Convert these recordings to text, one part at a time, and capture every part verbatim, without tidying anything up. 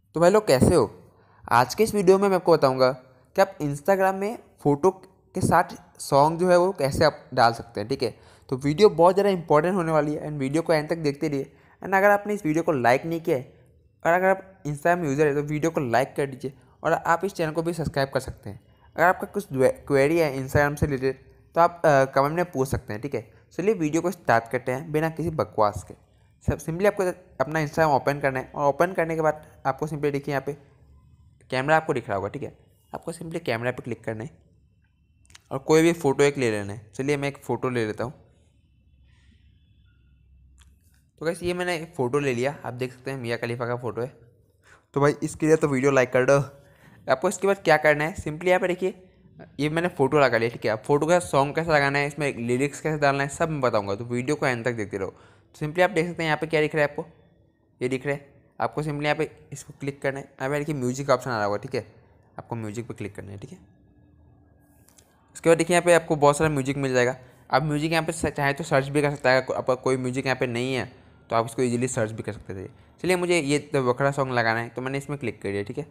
तो भाई लोग कैसे हो। आज के इस वीडियो में मैं आपको बताऊंगा कि आप इंस्टाग्राम में फ़ोटो के साथ सॉन्ग जो है वो कैसे आप डाल सकते हैं। ठीक है, तो वीडियो बहुत ज़्यादा इंपॉर्टेंट होने वाली है एंड वीडियो को एंड तक देखते रहिए। एंड अगर आपने इस वीडियो को लाइक नहीं किया है और अगर आप इंस्टाग्राम यूज़र है तो वीडियो को लाइक कर दीजिए और आप इस चैनल को भी सब्सक्राइब कर सकते हैं। अगर आपका कुछ क्वेरी है इंस्टाग्राम से रिलेटेड तो आप कमेंट में पूछ सकते हैं। ठीक है, चलिए वीडियो को स्टार्ट करते हैं बिना किसी बकवास के। सब सिंपली आपको अपना इंस्टाग्राम ओपन करना है और ओपन करने के बाद आपको सिंपली देखिए यहाँ पे कैमरा आपको दिख रहा होगा। ठीक है, आपको सिंपली कैमरा पे क्लिक करना है और कोई भी फ़ोटो एक ले लेना है। चलिए मैं एक फ़ोटो ले लेता हूँ। तो कैसे ये मैंने एक फ़ोटो ले लिया, आप देख सकते हैं मियाँ खलीफा का फ़ोटो है। तो भाई इसके लिए तो वीडियो लाइक कर दो। आपको इसके बाद क्या करना है, सिंपली यहाँ पे देखिए ये मैंने फ़ोटो लगा लिया। ठीक है, अब फोटो का सॉन्ग कैसे लगाना है, इसमें लिरिक्स कैसे डालना है सब मैं बताऊँगा, तो वीडियो को एंड तक देखते रहो। तो सिंपली आप देख सकते हैं यहाँ पे क्या दिख रहा है, आपको ये दिख रहा है। आपको सिंपली यहाँ पे इसको क्लिक करना है। यहाँ पे देखिए म्यूजिक का ऑप्शन आ रहा होगा। ठीक है, आपको म्यूजिक पे क्लिक करना है। ठीक है, उसके बाद देखिए यहाँ पे आपको बहुत सारा म्यूजिक मिल जाएगा। आप म्यूजिक यहाँ पे चाहे तो सर्च भी कर सकता है। आपका कोई म्यूजिक यहाँ पे नहीं है तो आप इसको इजीली सर्च भी कर सकते थे। चलिए मुझे ये तो बकरा सॉन्ग लगाना है तो मैंने इसमें क्लिक कर दिया। ठीक है,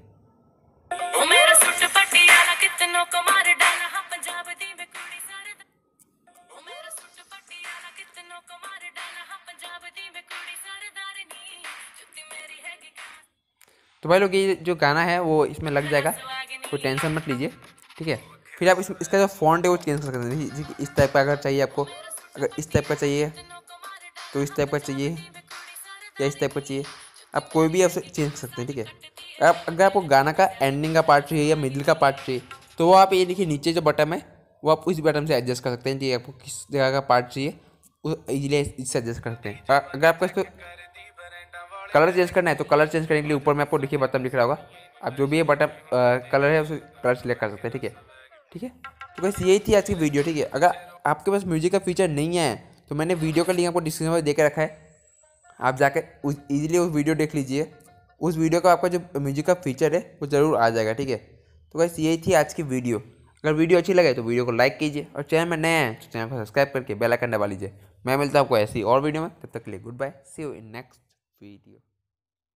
तो भाई लोग ये जो गाना है वो इसमें लग जाएगा, कोई टेंशन मत लीजिए। ठीक है, फिर आप इस, इसका जो फॉन्ट है वो चेंज कर सकते हैं। जैसे इस टाइप का अगर चाहिए आपको, अगर इस टाइप का चाहिए तो इस टाइप का चाहिए या इस टाइप का चाहिए, आप कोई भी आप चेंज कर सकते हैं। ठीक है, आप अगर आपको गाना का एंडिंग का पार्ट चाहिए या मिडिल का पार्ट चाहिए तो वो आप ये देखिए नीचे जो बटन है वो आप उस बटन से एडजस्ट कर सकते हैं। जी आपको किस जगह का पार्ट चाहिए वो इजीली इससे एडजस्ट कर सकते हैं। अगर आपको इसको कलर चेंज करना है तो कलर चेंज करने के लिए ऊपर में आपको देखिए बटन दिख रहा होगा, आप जो भी ये बटन कलर है उसे कलर सेलेक्ट कर सकते हैं। ठीक है, ठीक है, तो बस यही थी आज की वीडियो। ठीक है, अगर आपके पास म्यूजिक का फीचर नहीं है तो मैंने वीडियो का लिंक आपको डिस्क्रिप्शन में दे के रखा है, आप जाकर उस ईजिली उस वीडियो देख लीजिए। उस वीडियो का आपका जो म्यूजिक का फीचर है वो ज़रूर आ जाएगा। ठीक है, तो बस यही थी आज की वीडियो। अगर वीडियो अच्छी लगे तो वीडियो को लाइक कीजिए और चैनल में नए हैं तो चैनल को सब्सक्राइब करके बेल आइकन दबा लीजिए। मैं मिलता हूँ आपको ऐसी और वीडियो में, तब तक के लिए good bye, see you in next video.